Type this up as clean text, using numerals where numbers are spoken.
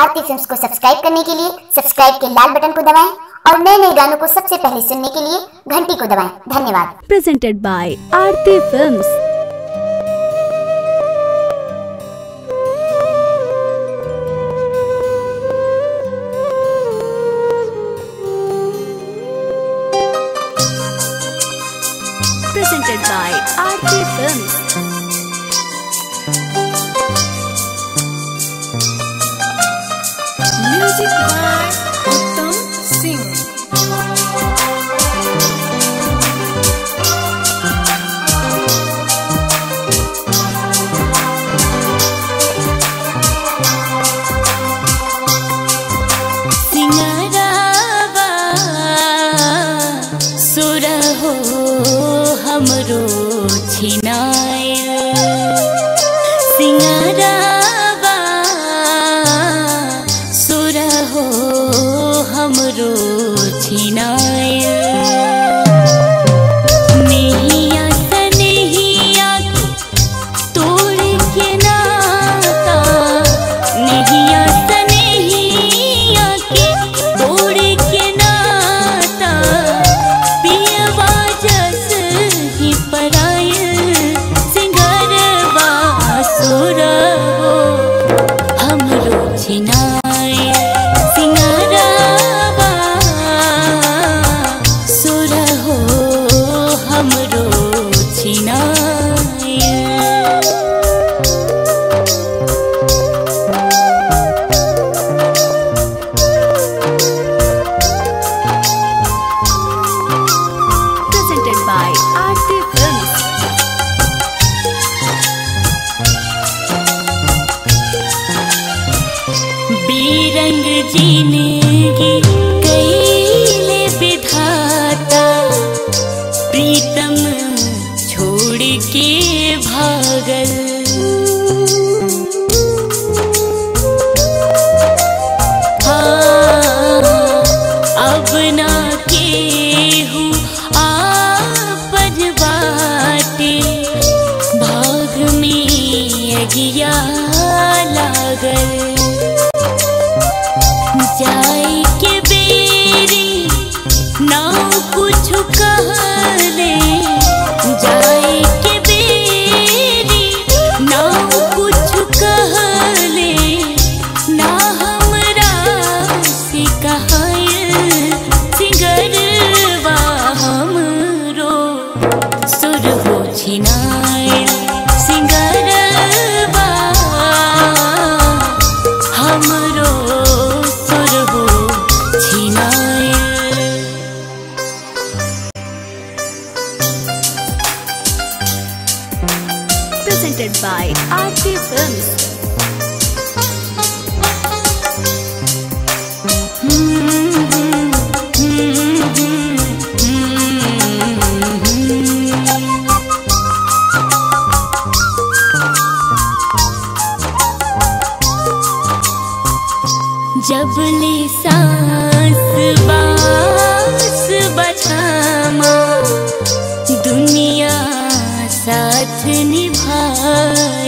आरती films को subscribe करने के लिए सब्सक्राइब के लाल बटन को दबाएं और नए नए गानों को सबसे पहले सुनने के लिए घंटी को दबाएं। धन्यवाद। Presented by Aarti films. Presented by Aarti Films. Music by Uttam Singh. हमरो छिनाया सिंगारावा सुरहो हमरो छिनाया नैया सनैया तोड़ के नाता नैया सनैया के तोड़ के नाता पियवा जस ही परायल सिंगारवा सुरहो हमरो छिनाया सिंगारवा सुरहो हमरो छिनाया। Presented by Aarti Films. बेरंग जिंदगी कैले विधाता प्रीतम छोड़ के भागल हाँ अब ना केहू आपन बाटे भाग में अगिया लागल जाए के बेरी ना कुछ कहले जाए के बेरी ना कुछ कहले ना हमरा से कहायल सिंगरवा हमरो सुरहो छिनायल सिंगरवा हमरो सुरहो छिनायल। Presented by Aarti Films. जब ले सांस बास बछामा दुनिया साथ निभाए